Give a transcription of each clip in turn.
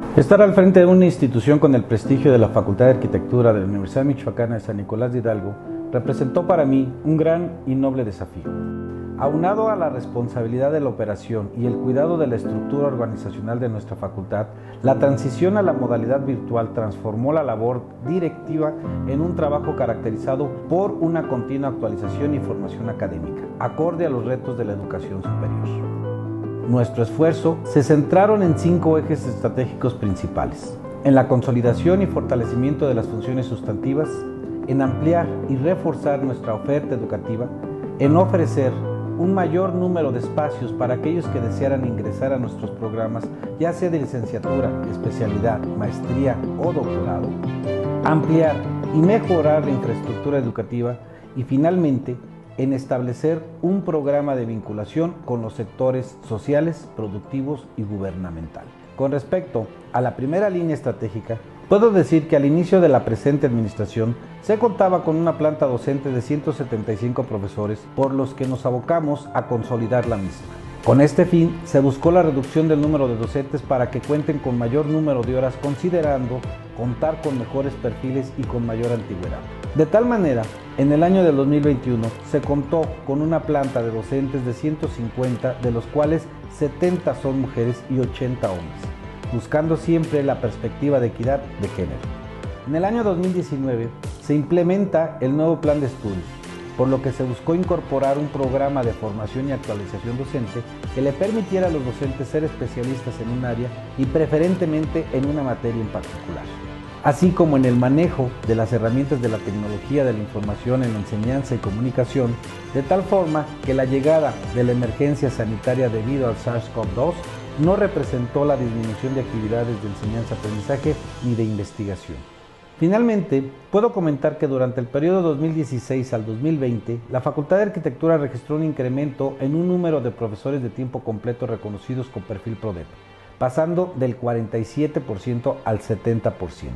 Estar al frente de una institución con el prestigio de la Facultad de Arquitectura de la Universidad Michoacana de San Nicolás de Hidalgo representó para mí un gran y noble desafío. Aunado a la responsabilidad de la operación y el cuidado de la estructura organizacional de nuestra facultad, la transición a la modalidad virtual transformó la labor directiva en un trabajo caracterizado por una continua actualización y formación académica, acorde a los retos de la educación superior. Nuestro esfuerzo se centraron en 5 ejes estratégicos principales: en la consolidación y fortalecimiento de las funciones sustantivas, en ampliar y reforzar nuestra oferta educativa, en ofrecer un mayor número de espacios para aquellos que desearan ingresar a nuestros programas, ya sea de licenciatura, especialidad, maestría o doctorado, ampliar y mejorar la infraestructura educativa y finalmente en establecer un programa de vinculación con los sectores sociales, productivos y gubernamental. Con respecto a la primera línea estratégica, puedo decir que al inicio de la presente administración se contaba con una planta docente de 175 profesores, por los que nos abocamos a consolidar la misma. Con este fin, se buscó la reducción del número de docentes para que cuenten con mayor número de horas, considerando contar con mejores perfiles y con mayor antigüedad. De tal manera, en el año del 2021 se contó con una planta de docentes de 150, de los cuales 70 son mujeres y 80 hombres, buscando siempre la perspectiva de equidad de género. En el año 2019 se implementa el nuevo plan de estudios, por lo que se buscó incorporar un programa de formación y actualización docente que le permitiera a los docentes ser especialistas en un área y preferentemente en una materia en particular, así como en el manejo de las herramientas de la tecnología de la información en la enseñanza y comunicación, de tal forma que la llegada de la emergencia sanitaria debido al SARS-CoV-2 no representó la disminución de actividades de enseñanza-aprendizaje ni de investigación. Finalmente, puedo comentar que durante el periodo 2016 al 2020, la Facultad de Arquitectura registró un incremento en un número de profesores de tiempo completo reconocidos con perfil PRODEP, pasando del 47% al 70%.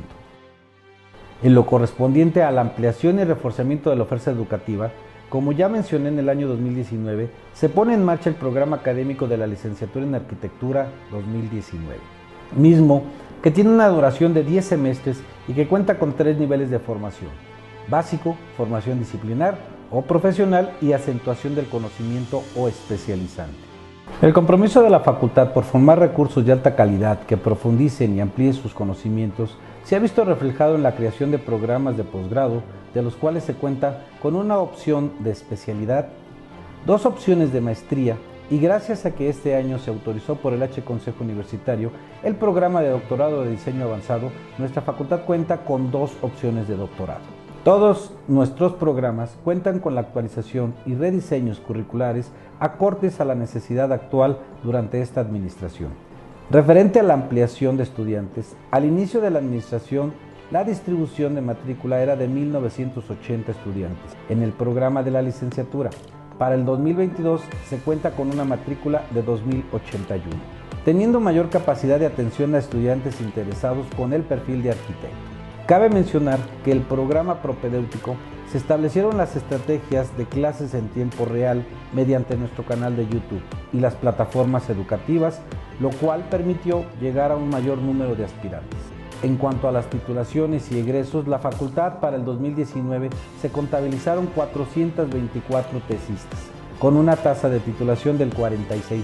En lo correspondiente a la ampliación y reforzamiento de la oferta educativa, como ya mencioné, en el año 2019, se pone en marcha el programa académico de la Licenciatura en Arquitectura 2019, mismo que tiene una duración de 10 semestres y que cuenta con 3 niveles de formación: básico, formación disciplinar o profesional y acentuación del conocimiento o especializante. El compromiso de la facultad por formar recursos de alta calidad que profundicen y amplíen sus conocimientos se ha visto reflejado en la creación de programas de posgrado, de los cuales se cuenta con una opción de especialidad, 2 opciones de maestría, y gracias a que este año se autorizó por el Consejo Universitario el programa de doctorado de diseño avanzado, nuestra facultad cuenta con 2 opciones de doctorado. Todos nuestros programas cuentan con la actualización y rediseños curriculares acordes a la necesidad actual durante esta administración. Referente a la ampliación de estudiantes, al inicio de la administración, la distribución de matrícula era de 1,980 estudiantes en el programa de la licenciatura. Para el 2022 se cuenta con una matrícula de 2,081, teniendo mayor capacidad de atención a estudiantes interesados con el perfil de arquitecto. Cabe mencionar que el programa propedéutico se establecieron las estrategias de clases en tiempo real mediante nuestro canal de YouTube y las plataformas educativas, lo cual permitió llegar a un mayor número de aspirantes. En cuanto a las titulaciones y egresos, la facultad para el 2019 se contabilizaron 424 tesistas, con una tasa de titulación del 46%.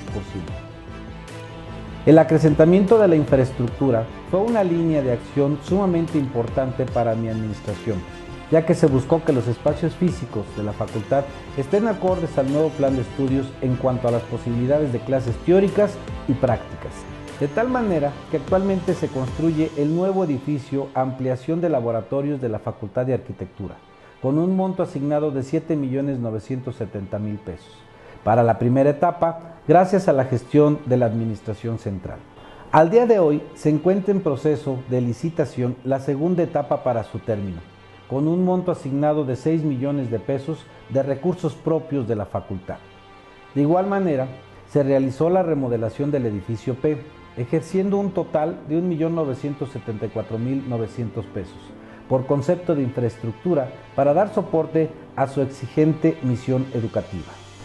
El acrecentamiento de la infraestructura fue una línea de acción sumamente importante para mi administración, ya que se buscó que los espacios físicos de la facultad estén acordes al nuevo plan de estudios en cuanto a las posibilidades de clases teóricas y prácticas. De tal manera que actualmente se construye el nuevo edificio ampliación de laboratorios de la Facultad de Arquitectura, con un monto asignado de 7,970,000 pesos. Para la primera etapa, gracias a la gestión de la Administración Central. Al día de hoy se encuentra en proceso de licitación la segunda etapa para su término, con un monto asignado de 6 millones de pesos de recursos propios de la facultad. De igual manera, se realizó la remodelación del edificio P, ejerciendo un total de 1,974,900 pesos, por concepto de infraestructura para dar soporte a su exigente misión educativa.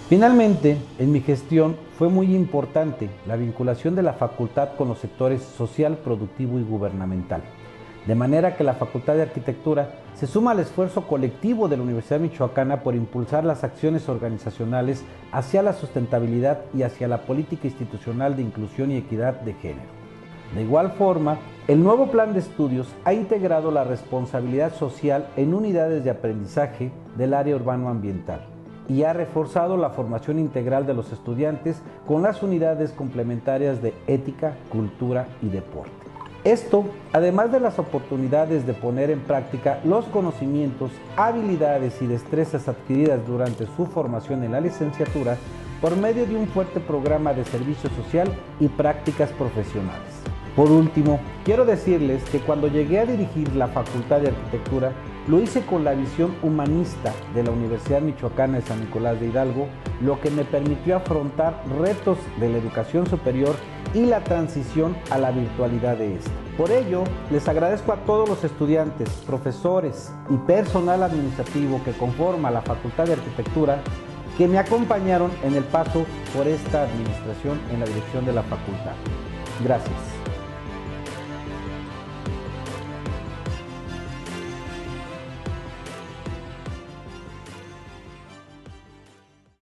Finalmente, en mi gestión fue muy importante la vinculación de la facultad con los sectores social, productivo y gubernamental, de manera que la Facultad de Arquitectura se suma al esfuerzo colectivo de la Universidad Michoacana por impulsar las acciones organizacionales hacia la sustentabilidad y hacia la política institucional de inclusión y equidad de género. De igual forma, el nuevo plan de estudios ha integrado la responsabilidad social en unidades de aprendizaje del área urbano-ambiental y ha reforzado la formación integral de los estudiantes con las unidades complementarias de ética, cultura y deporte. Esto, además de las oportunidades de poner en práctica los conocimientos, habilidades y destrezas adquiridas durante su formación en la licenciatura por medio de un fuerte programa de servicio social y prácticas profesionales. Por último, quiero decirles que cuando llegué a dirigir la Facultad de Arquitectura, lo hice con la visión humanista de la Universidad Michoacana de San Nicolás de Hidalgo, lo que me permitió afrontar retos de la educación superior y la transición a la virtualidad de esta. Por ello, les agradezco a todos los estudiantes, profesores y personal administrativo que conforma la Facultad de Arquitectura que me acompañaron en el paso por esta administración en la dirección de la facultad. Gracias.